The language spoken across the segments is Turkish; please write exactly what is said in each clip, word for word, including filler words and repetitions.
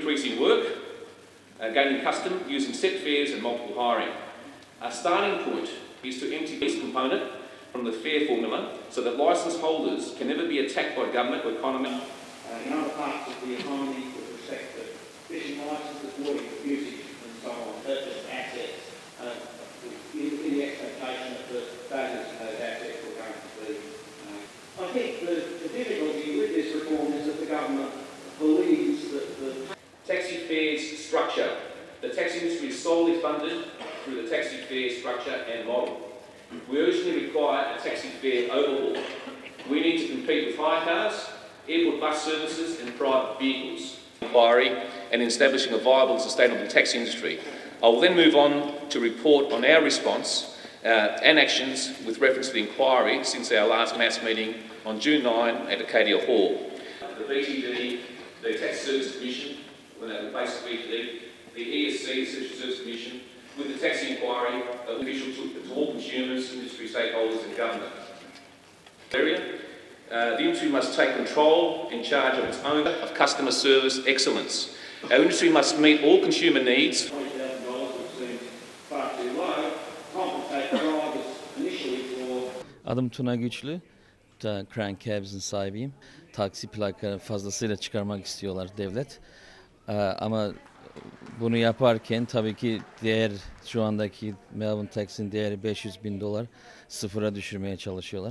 increasing work, uh, gaining custom, using set fares and multiple hiring. Our starting point is to empty this component from the fare formula so that licence holders can never be attacked by government or economy. Uh, in other parts of the economy with respect to fishing licences, water usage and so on, purchase assets uh, in, in the expectation that the values of those assets were going to be. Uh, I think the, the difficulty with this reform is that the government believes that the taxi fares structure. The taxi industry is solely funded through the taxi fare structure and model. We urgently require a taxi fare overhaul. We need to compete with hire cars, airport bus services and private vehicles. Inquiry and establishing a viable and sustainable taxi industry. I will then move on to report on our response uh, and actions with reference to the inquiry since our last mass meeting on June ninth at Acadia Hall. The B T D, the Tax Service Commission, when they replaced the B T D, the E S C, the Social Service Commission, with the taxi inquiry, uh, official to, to all consumers, industry stakeholders and government. Area. Uh, the industry must take control in charge of its own of customer service excellence. Our industry must meet all consumer needs. twenty thousand dollars would seem far too low. Compensate drivers initially for... Adım Tuna Güçlü, Crank Cabs'in sahibiyim. Taksi plaka fazlasıyla çıkarmak istiyorlar devlet. Ee, ama bunu yaparken tabii ki değer, şu andaki Melbourne Taxi'nin değeri beş yüz bin dolar, sıfıra düşürmeye çalışıyorlar.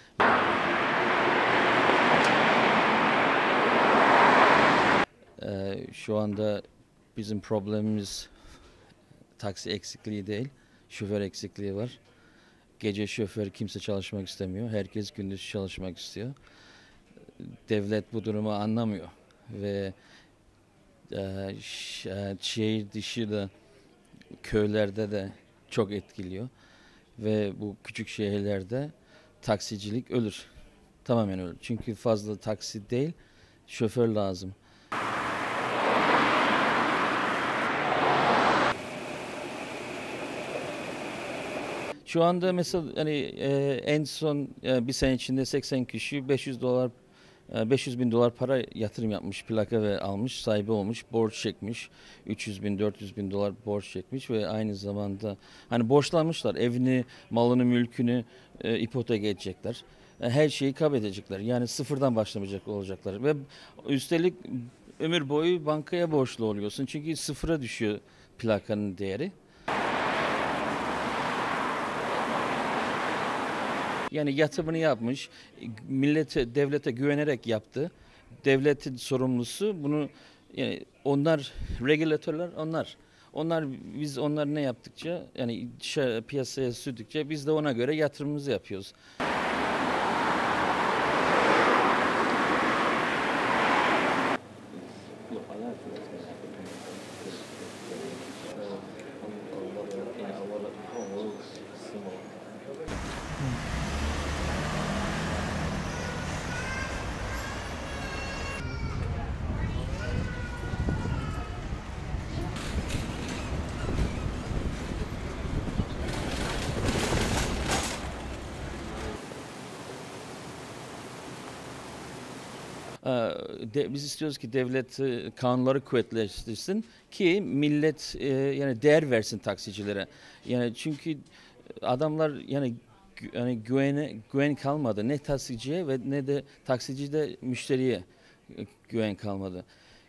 Ee, şu anda bizim problemimiz taksi eksikliği değil, şoför eksikliği var. Gece şoför kimse çalışmak istemiyor, herkes gündüz çalışmak istiyor. Devlet bu durumu anlamıyor ve e, şehir dışı da köylerde de çok etkiliyor ve bu küçük şehirlerde taksicilik ölür, tamamen ölür. Çünkü fazla taksi değil, şoför lazım. Şu anda mesela hani e, en son e, bir sene içinde seksen kişi beş yüz dolar e, beş yüz bin dolar para yatırım yapmış, plaka ve almış, sahibi olmuş, borç çekmiş, üç yüz bin dört yüz bin dolar borç çekmiş ve aynı zamanda hani borçlanmışlar, evini, malını, mülkünü e, ipotek edecekler. E, her şeyi kaybedecekler. Yani sıfırdan başlamayacak olacaklar ve üstelik ömür boyu bankaya borçlu oluyorsun çünkü sıfıra düşüyor plakanın değeri. Yani yatırımını yapmış, millete, devlete güvenerek yaptı. Devletin sorumlusu bunu, yani onlar, regülatörler onlar. Onlar, biz onlar ne yaptıkça, yani piyasaya sürdükçe biz de ona göre yatırımımızı yapıyoruz. De, biz istiyoruz ki devlet e, kanunları kuvvetleştirsin ki millet e, yani değer versin taksicilere. Yani çünkü adamlar yani yani güvene güven kalmadı ne taksiciye ve ne de taksicide müşteriye güven kalmadı.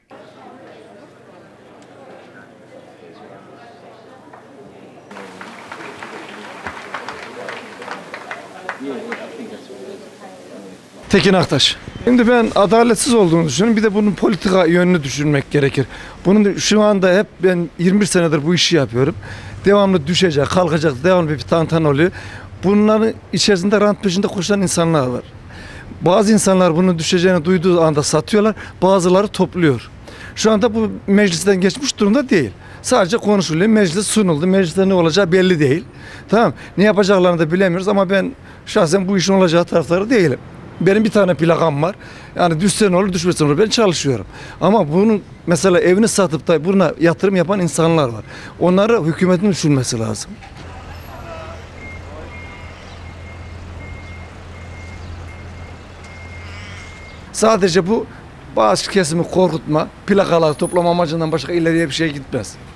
Tekin Aktaş. Şimdi ben adaletsiz olduğunu düşünüyorum. Bir de bunun politika yönünü düşünmek gerekir. Bunun şu anda hep ben yirmi bir senedir bu işi yapıyorum. Devamlı düşecek, kalkacak, devamlı bir tantan oluyor. Bunların içerisinde rant peşinde koşan insanlar var. Bazı insanlar bunun düşeceğini duyduğu anda satıyorlar, bazıları topluyor. Şu anda bu meclisten geçmiş durumda değil. Sadece konuşuluyor, meclis sunuldu, mecliste ne olacağı belli değil. Tamam, ne yapacaklarını da bilemiyoruz ama ben şahsen bu işin olacağı taraftarı değilim. Benim bir tane plakam var. Yani düşse ne olur, düşmese ne olur. Ben çalışıyorum. Ama bunu mesela evini satıp da buna yatırım yapan insanlar var. Onları hükümetin düşünmesi lazım. Sadece bu bazı kesimi korkutma, plakaları toplama amacından başka ileriye bir şey gitmez.